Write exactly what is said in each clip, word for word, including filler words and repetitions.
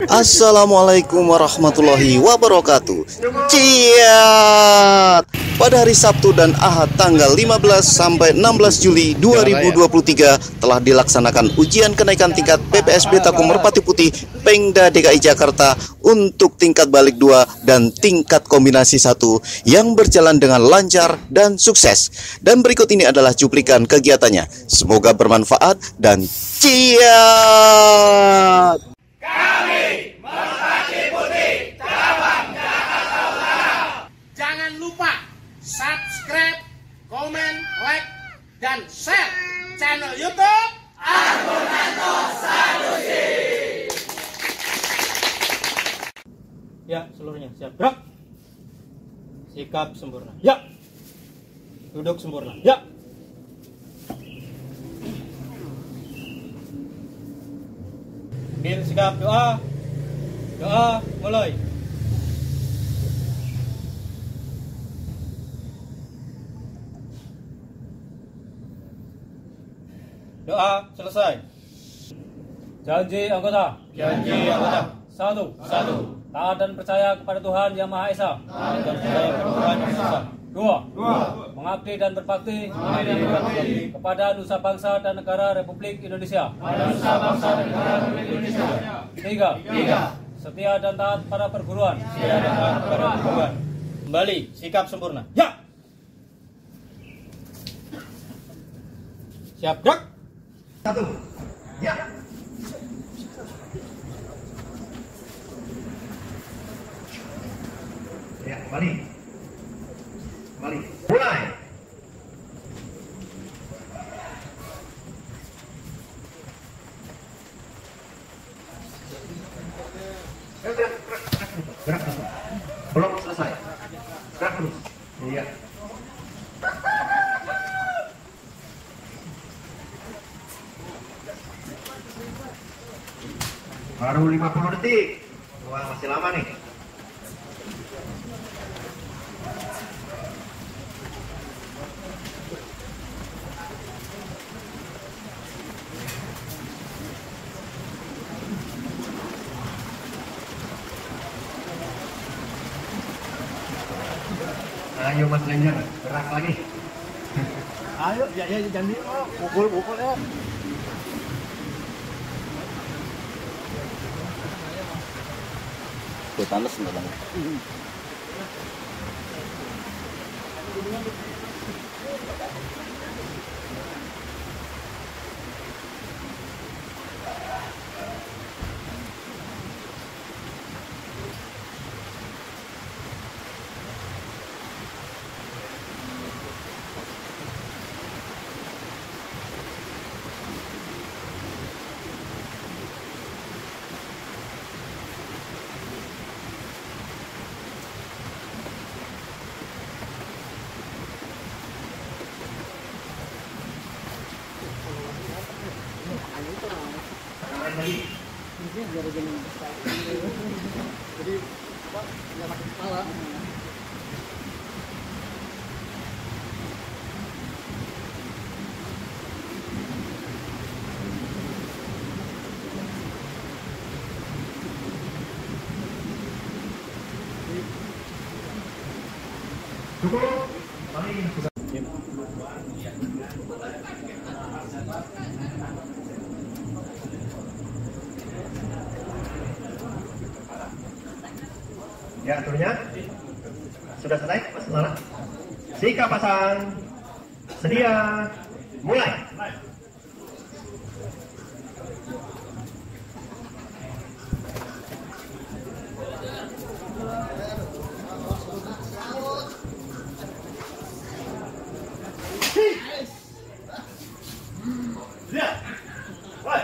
Assalamualaikum warahmatullahi wabarakatuh. Ciat. Pada hari Sabtu dan Ahad tanggal lima belas sampai enam belas Juli dua ribu dua puluh tiga telah dilaksanakan ujian kenaikan tingkat P P S B Takum Merpati Putih Pengda D K I Jakarta untuk tingkat balik dua dan tingkat kombinasi satu yang berjalan dengan lancar dan sukses. Dan berikut ini adalah cuplikan kegiatannya. Semoga bermanfaat dan ciat. Kami Merpati Putih cabang Jakarta Utara. Jangan lupa subscribe, komen, like, dan share channel YouTube Argonanto Sanusi. Ya, seluruhnya siap. Gerak. Sikap sempurna. Ya. Duduk sempurna. Ya. Bil sikap doa. Doa mulai. Doa selesai. Janji anggota. Janji anggota. Satu. Satu. Taat dan percaya kepada Tuhan Yang Maha Esa. Taat dan percaya kepada Tuhan Yang Maha Esa. Dua. Dua. Mengabdi dan berbakti. Mengabdi dan berbakti kepada nusa bangsa dan negara Republik Indonesia. Kepada nusa bangsa dan negara Republik Indonesia. Tiga. Tiga. Setia dan taat pada perguruan. Setia dan taat pada perguruan. Kembali sikap sempurna. Ya. Siap gerak. Satu, ya. Ya, kembali. Kembali. Mulai. Gerak, gerak, gerak, gerak terus. Belum selesai. Gerak terus. Iya. Baru lima puluh detik. Wah, masih lama nih. Ayo Mas Ranger, gerak lagi. Ayo, ya ya jangan di oh, pukul pukul ya. Tuh panas enggak bang? Jadi apa? Nggak pakai kepala. Cukup. Paling sudah. Ya, aturnya sudah selesai, Mas Lala. Sikap pasang, sedia, mulai. Siap. Mulai.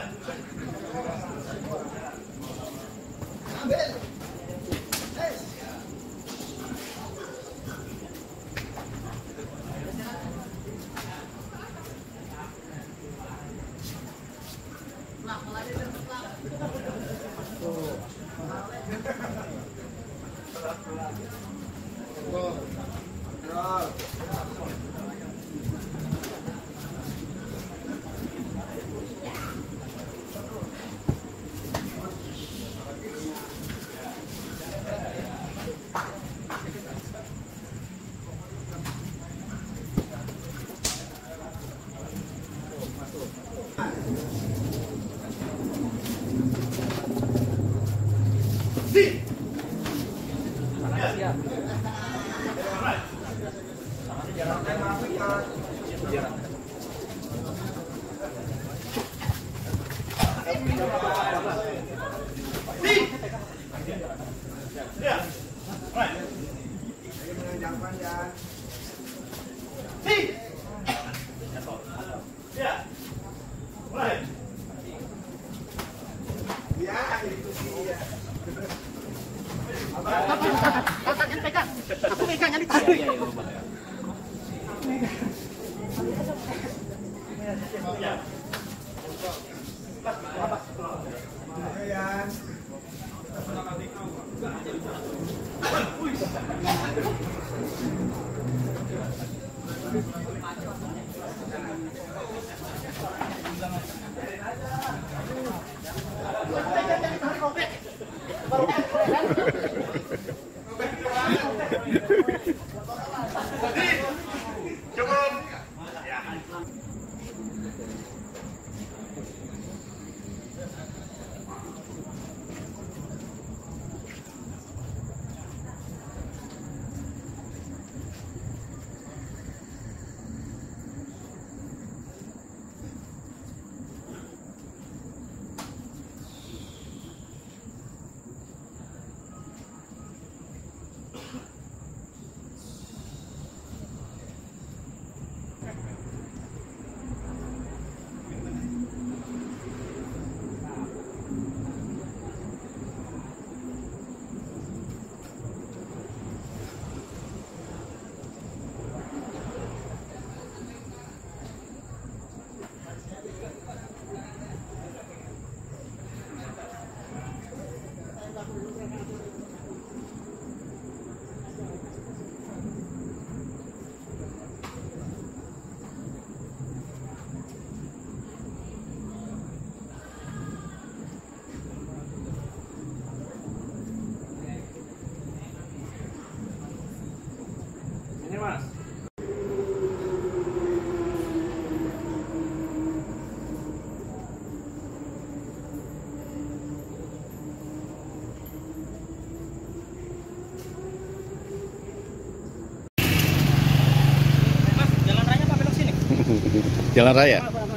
Jalan raya.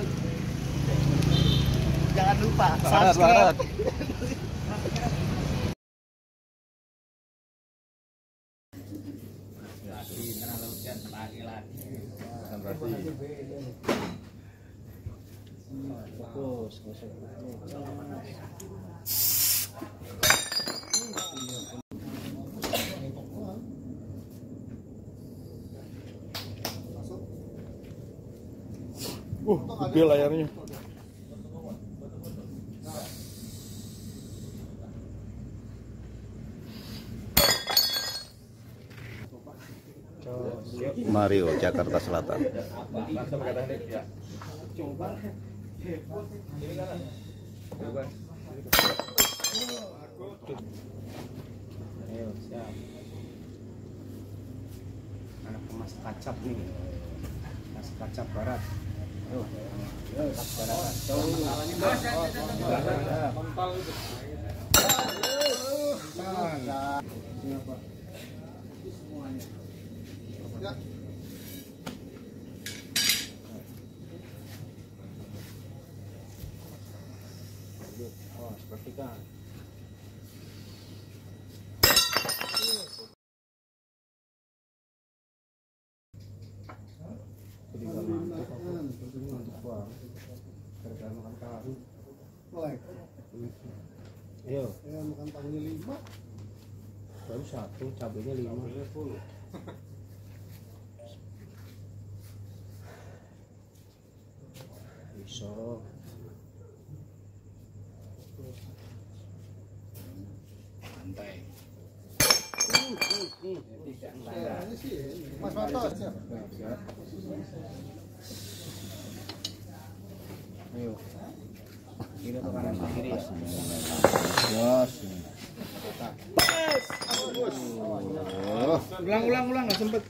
Jangan lupa Barat, subscribe. barat. Fokus. Uh, gede layarnya. Mario, Jakarta Selatan. Ayo, siap. Anak emas kacap nih. Emas kacap barat. Tuh. Kacap barat. Oh, seperti kan. Ayo. Ya, makan tahunya lima. Baru satu, cabenya lima. Pisau. Santai. Ini sih, Mas Marto. Siap. Ayo. Ini tuh kanan kiri. Ulang, ulang, ulang, nggak sempet.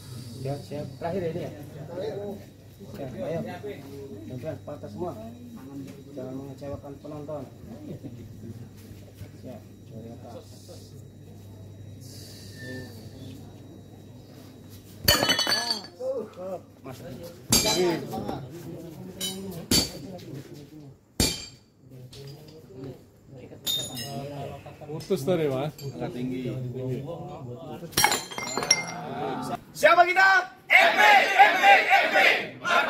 Siap, siap. Terakhir ini ya. Siap, ayo. Jangan patah semua. Jangan mengecewakan penonton. Siap, dari atas. Mas. Putus tadi mas. Agak tinggi. Siapa kita? M P, M P, M P.